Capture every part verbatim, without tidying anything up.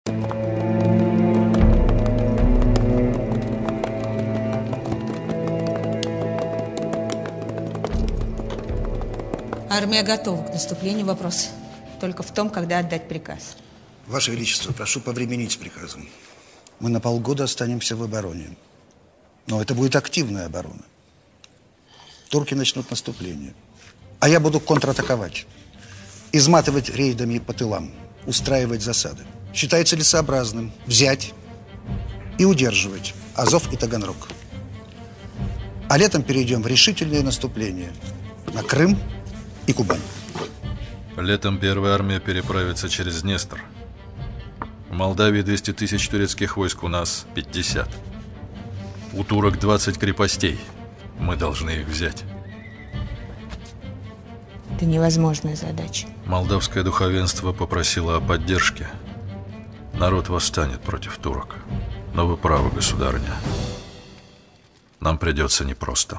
Армия готова к наступлению. Вопрос только в том, когда отдать приказ. Ваше Величество, прошу повременить с приказом. Мы на полгода останемся в обороне. Но это будет активная оборона. Турки начнут наступление. А я буду контратаковать. Изматывать рейдами по тылам. Устраивать засады. Считаю целесообразным взять и удерживать Азов и Таганрог. А летом перейдем в решительное наступление на Крым и Кубань. Летом первая армия переправится через Днестр. В Молдавии двести тысяч турецких войск, у нас пятьдесят. У турок двадцать крепостей. Мы должны их взять. Это невозможная задача. Молдавское духовенство попросило о поддержке. Народ восстанет против турок. Но вы правы, государыня. Нам придется непросто.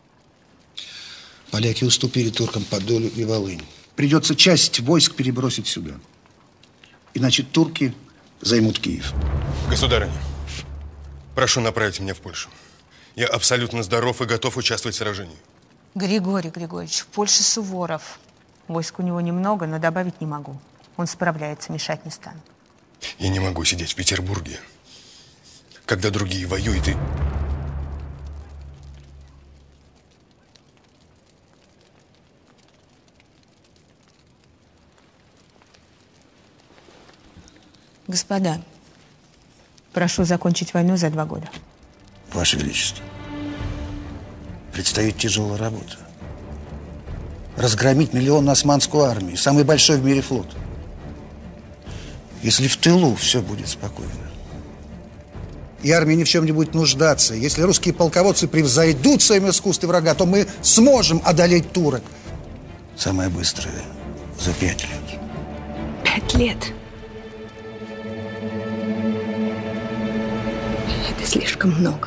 Поляки уступили туркам Подолю и Волынь. Придется часть войск перебросить сюда. Иначе турки займут Киев. Государыня, прошу направить меня в Польшу. Я абсолютно здоров и готов участвовать в сражении. Григорий Григорьевич, в Польше Суворов. Войск у него немного, но добавить не могу. Он справляется, мешать не стану. Я не могу сидеть в Петербурге, когда другие воюют и... Господа, прошу закончить войну за два года. Ваше Величество, предстоит тяжелая работа. Разгромить миллионную османскую армию, самый большой в мире флот. Если в тылу все будет спокойно, и армия ни в чем не будет нуждаться, если русские полководцы превзойдут в своем искусстве врага, то мы сможем одолеть турок. Самое быстрое за пять лет. Пять лет? Это слишком много.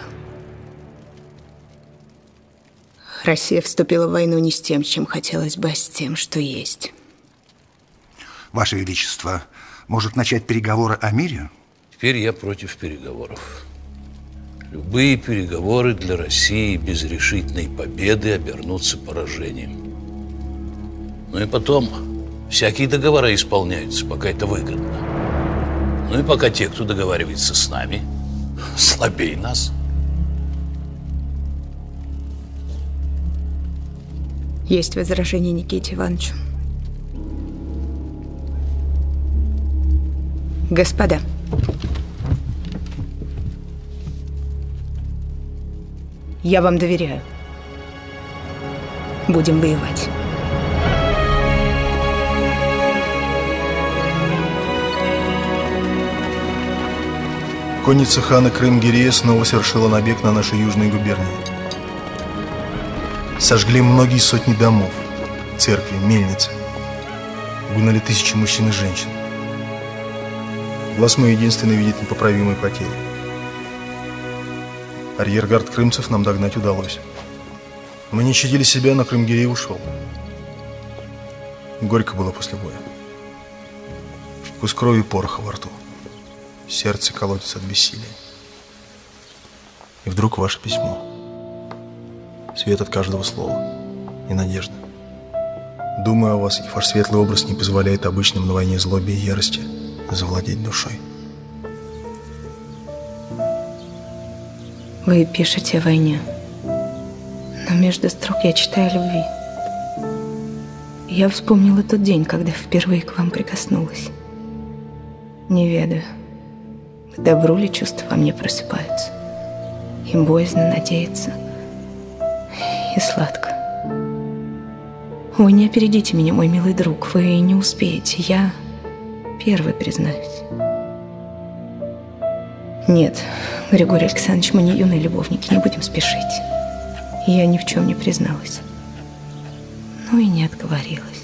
Россия вступила в войну не с тем, чем хотелось бы, а с тем, что есть. Ваше Величество, может начать переговоры о мире? Теперь я против переговоров. Любые переговоры для России без решительной победы обернутся поражением. Ну и потом, всякие договоры исполняются, пока это выгодно. Ну и пока те, кто договаривается с нами, слабее нас. Есть возражение Никите Ивановичу? Господа, я вам доверяю. Будем воевать. Конница хана Крым-Гирея снова совершила набег на наши южные губернии. Сожгли многие сотни домов, церкви, мельницы. Угнали тысячи мужчин и женщин. Глаз мой единственный видит непоправимые потери. Арьергард крымцев нам догнать удалось. Мы не щадили себя, но Крым-Гирей ушел. Горько было после боя. Вкус крови и пороха во рту. Сердце колотится от бессилия. И вдруг ваше письмо. Свет от каждого слова. И надежда. Думаю о вас, и ваш светлый образ не позволяет обычным на войне злобе и ярости завладеть душой. Вы пишете о войне, но между строк я читаю о любви. Я вспомнила тот день, когда впервые к вам прикоснулась. Не ведаю, к добру ли чувства во мне просыпаются. И боязно надеяться, и сладко. Вы не опередите меня, мой милый друг, вы не успеете, я первый признаюсь. Нет, Григорий Александрович, мы не юные любовники, не будем спешить. Я ни в чем не призналась, но и не отговорилась.